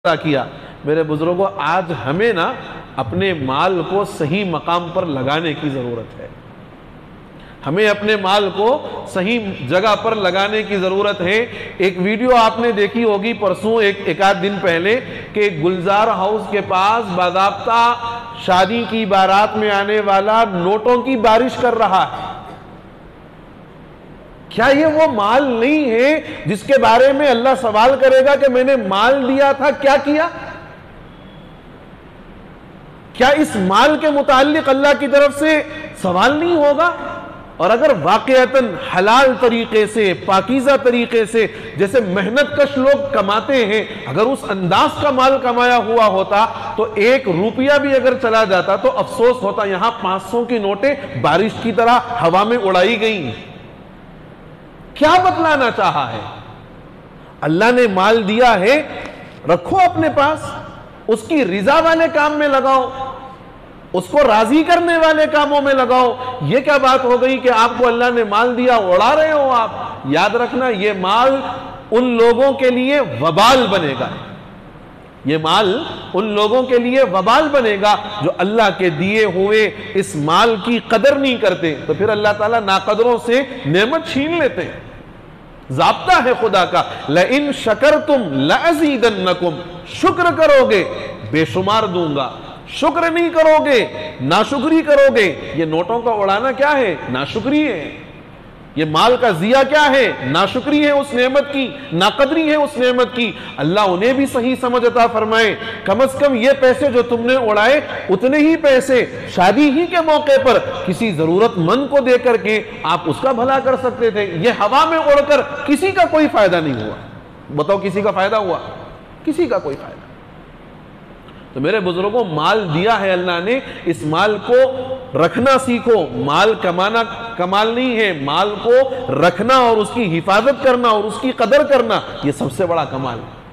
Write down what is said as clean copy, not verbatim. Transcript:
किया। मेरे बुजुर्गों, आज हमें ना अपने माल को सही मकाम पर लगाने की ज़रूरत है। हमें अपने माल को सही जगह पर लगाने की ज़रूरत है। एक वीडियो आपने देखी होगी परसों, एक आध दिन पहले, कि गुलजार हाउस के पास बाज़ाब्ता शादी की बारात में आने वाला नोटों की बारिश कर रहा है। क्या ये वो माल नहीं है जिसके बारे में अल्लाह सवाल करेगा कि मैंने माल दिया था, क्या किया? क्या इस माल के मुताल्लिक अल्लाह की तरफ से सवाल नहीं होगा? और अगर वाकईतन हलाल तरीके से, पाकीज़ा तरीके से, जैसे मेहनत कश लोग कमाते हैं, अगर उस अंदाज का माल कमाया हुआ होता तो 1 रुपया भी अगर चला जाता तो अफसोस होता। यहां 500 की नोटें बारिश की तरह हवा में उड़ाई गई। क्या बतलाना चाहा है? अल्लाह ने माल दिया है, रखो अपने पास, उसकी रिजा वाले काम में लगाओ, उसको राजी करने वाले कामों में लगाओ। यह क्या बात हो गई कि आपको अल्लाह ने माल दिया, उड़ा रहे हो आप? याद रखना, यह माल उन लोगों के लिए वबाल बनेगा। यह माल उन लोगों के लिए वबाल बनेगा जो अल्लाह के दिए हुए इस माल की कदर नहीं करते। तो फिर अल्लाह ताला नाकदरों से नेमत छीन लेते हैं। ज़ाब्ता है खुदा का, लइन शकरतुम लअज़ीदन्नकुम, शुक्र करोगे बेशुमार दूंगा, शुक्र नहीं करोगे नाशुक्री करोगे। ये नोटों का उड़ाना क्या है? नाशुक्री है। ये माल का जिया क्या है? नाशुक्री है उस नेमत की, नाकदरी है उस नेमत की। अल्लाह उन्हें भी सही समझ अता फरमाए। कम से कम ये पैसे जो तुमने उड़ाए, उतने ही पैसे शादी ही के मौके पर किसी जरूरतमंद को दे करके आप उसका भला कर सकते थे। ये हवा में उड़कर किसी का कोई फायदा नहीं हुआ। बताओ, किसी का फायदा हुआ? किसी का कोई फायदा। तो मेरे बुजुर्गों, माल दिया है अल्लाह ने, इस माल को रखना सीखो। माल कमाना कमाल नहीं है, माल को रखना और उसकी हिफाजत करना और उसकी कदर करना, यह सबसे बड़ा कमाल है।